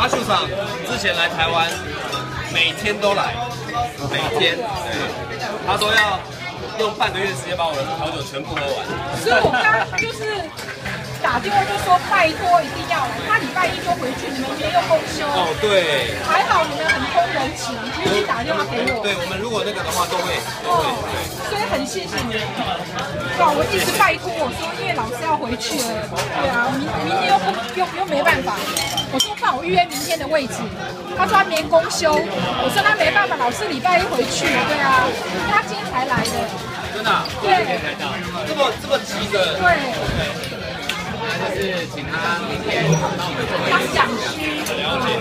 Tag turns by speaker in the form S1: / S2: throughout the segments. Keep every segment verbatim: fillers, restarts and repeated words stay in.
S1: 阿秀厂之前来台湾，每天都来，每天，对，他说要用半个月时间把我的调酒全部喝完。
S2: 所以我刚刚就是打电话就说拜托一定要来，他礼拜一就回去，你们明天又公休。
S1: 哦，对。
S2: 还好你们很通人情，愿意打电话给我。
S1: 对，我们如果那个的话都会，都会。对。
S2: 所以很谢谢你们。哇，我一直拜托我说，因为老师要回去了，对啊，明明天又不又又没办法。我说帮我预约明天的位置，他说他明天公休，我说他没办法，老师礼拜一回去，对啊，他今天才来的。
S1: 真的、啊？
S2: 对。
S1: 这么这么急的？
S2: 对。
S3: 那就是请他明天帮我们做
S2: 他讲虚。
S1: 了解。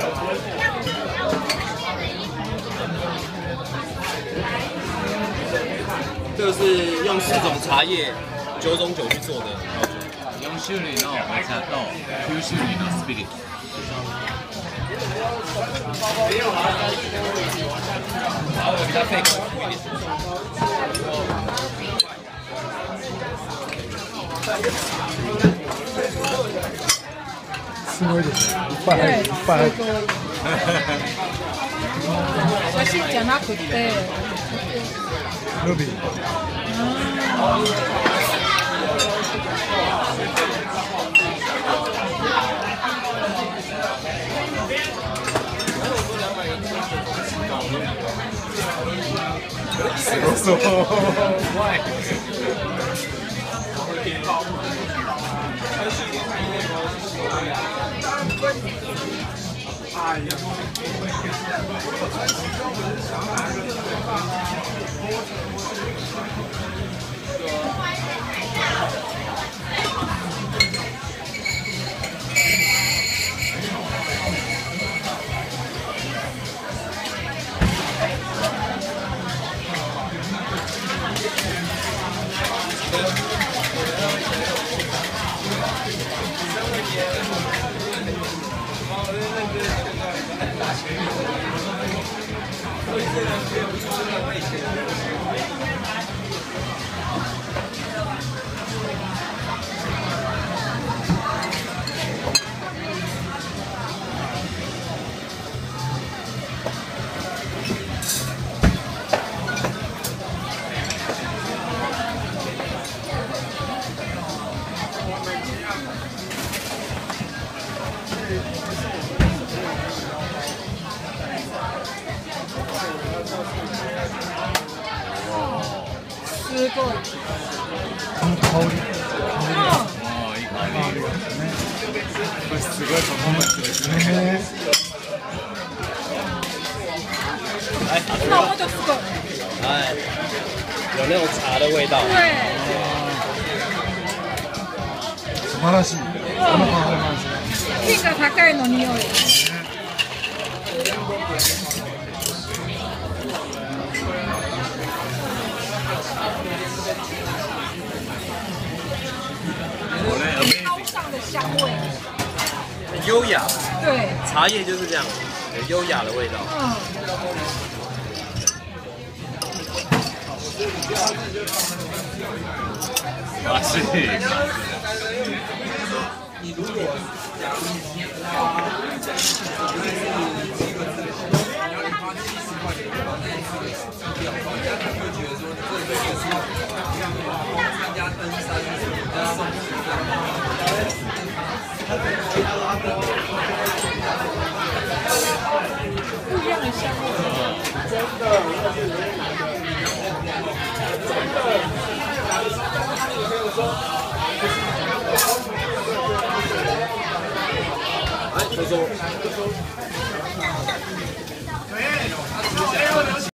S1: 这个是用四种茶叶、九种酒去做的调酒。
S3: 四種類のお茶ときゅう種類のスピリッツ。
S1: 茶味比较费口一点。
S4: すごいですね。いっぱい入っていっぱい入って。
S2: 私じゃなくて。
S4: ルビー。すごそう。怖い。
S2: すごい。
S4: この香り。
S3: ああ、いい香りですね。これすごいパフォーマンスですね。
S2: 那我就四个。
S1: 哎，有那种茶的味道。
S2: 对。
S4: 素晴らしい。このパフォーマンス。
S2: 天が高いの匂い。高尚的香味，
S1: 很优雅。
S2: 对，
S1: 茶叶就是这样，有优雅的味道。
S2: 嗯。
S3: わしい。
S2: 不一样的香味。真的。
S1: 哎，收收。